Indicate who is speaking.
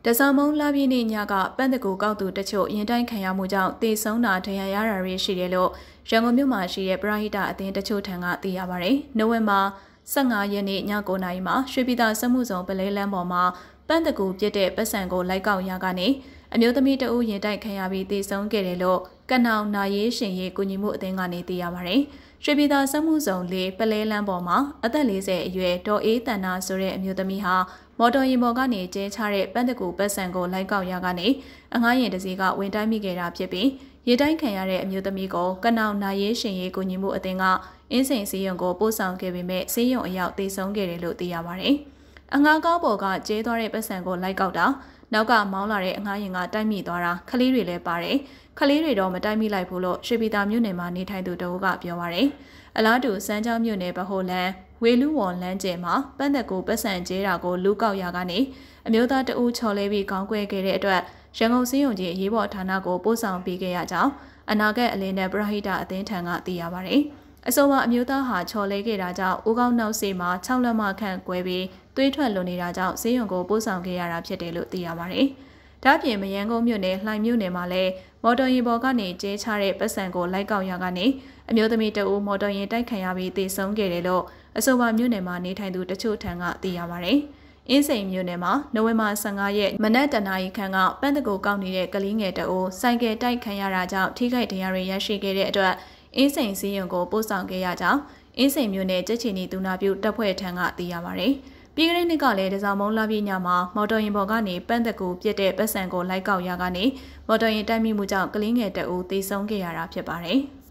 Speaker 1: တစားမုံလာပြင်းနေညကပန်းတကူကောက်သူတချို့ရင်တိုင်းခံရမှုကြောင့်တေဆုံးတာဒဏ်ရာရတာတွေရှိတယ်လို့ရန်ကုန်မြို့မှာရှိတဲ့ပရဟိတအသင်းတချို့ထံကသိရပါတယ်။နိုဝင်ဘာ15ရက်နေ့ည9:00နာရီမှာရွှေပြည်သာစက်မှုဇုံပလဲလန်းပေါ်မှာပန်းတကူပြစ်တဲ့ပတ်စံကိုလိုက်ကောက်ရကနေအမျိုးသမီးတဦးရင်တိုက်ခံရပြီးတေဆုံးခဲ့တယ်လို့ကနောင်နာရေးရှင်ရေးကူညီမှုအသင်းကနေသိရပါတယ်။ရွှေပြည်သာစက်မှုဇုံလေးပလဲလန်းပေါ်မှာအသက်40အရွယ်ဒေါ်အေးတန်နာဆိုတဲ့အမျိုးသမီးဟာမော်တော်ယာဉ်ပေါ်ကနေကျဲချတဲ့ပန်းတကူပတ်စံကိုလိုက်ကောက်ရကနေအငှားယာဉ်တစ်စီးကဝင်တိုက်မိခဲ့တာဖြစ်ပြီးရေတိုင်းခံရတဲ့အမျိုးသမီးကိုကနောင်နာရေးရှင်ရေးကူညီမှုအသင်းကအင်းစိန်စီယုံကိုပို့ဆောင်ခဲ့ပေမဲ့စီယုံအရောက်တေဆုံးခဲ့တယ်လို့သိရပါတယ်။အငှားကားပေါ်ကကျဲသွားတဲ့ပတ်စံကိုလိုက်ကောက်တာနောက်ကမောင်းလာတဲ့အငှားယာဉ်ကတိုက်မိသွားတာခလေးတွေလည်းပါတယ်။ခလေးတွေတော့မတိုက်မိလိုက်ဘူးလို့ရွှေပြည်သာမြို့နယ်မှာနေထိုင်သူတဦးကပြောပါတယ်။အလားတူစမ်းချောင်းမြို့နယ်ဗဟိုလန်းဝေလူဝွန်လမ်းကျဲမှာပန်းသက်ကိုပတ်စံကျဲတာကိုလူကောက်ရကနေအမျိုးသားတဦးချော်လဲပြီးခေါင်းကွဲခဲ့တဲ့အတွက်ရန်ကုန်စည်းရုံကြီးအရေးပေါ်ဌာနကိုပို့ဆောင်ပေးခဲ့ရကြောင်းအနာဂတ်အလင်းနဲ့ပရဟိတအသင်းထံကသိရပါတယ်။အဆိုပါအမျိုးသားဟာချော်လဲခဲ့တာကြောင့်ဦးခေါင်းနောက်ဆေးမှာ6လက်မခန့်ကွဲပြီးသွေးထွက်လွန်နေတာကြောင့်ဆေးရုံကိုပို့ဆောင်ခဲ့ရတာဖြစ်တယ်လို့သိရပါတယ်။ဒါ့အပြင်မရန်ကုန်မြို့နယ်လှိုင်မြို့နယ်မှာလည်းမော်တော်ယာဉ်ပေါ်ကနေကျဲချတဲ့ပတ်စံကိုလိုက်ကောက်ရကနေအမျိုးသမီးတဦးမော်တော်ယာဉ်တိုက်ခံရပြီးသေဆုံးခဲ့တယ်လို့အဆိုပါမြို့နယ်မှာနေထိုင်သူတချို့ထံကသိရပါတယ်။အင်းစိန်မြို့နယ်မှာနိုဝင်ဘာ15ရက်မနက်တနာရီခန့်ကပန်းတကူကောက်နေတဲ့ကလေးငယ်တဦးဆိုင်ကယ်တိုက်ခံရတာကြောင့်ထိခိုက်ဒဏ်ရာတွေရရှိခဲ့တဲ့အတွက်အင်းစိန်စီးရုံကိုပို့ဆောင်ခဲ့ရကြောင်းအင်းစိန်မြို့နယ်ကြက်ချီနီသူနာပြုတပ်ဖွဲ့ထံကသိရပါတယ်။ပြီးခဲ့တဲ့နှစ်ကလည်းတစားမုံလာပြညမှာမော်တော်ယာဉ်ပေါ်ကနေပန်းတကူပြစ်တဲ့ပတ်စံကိုလိုက်ကောက်ရကနေမော်တော်ယာဉ်တိုက်မိမှုကြောင့်ကလေးငယ်တဦးသေဆုံးခဲ့ရတာဖြစ်ပါတယ်။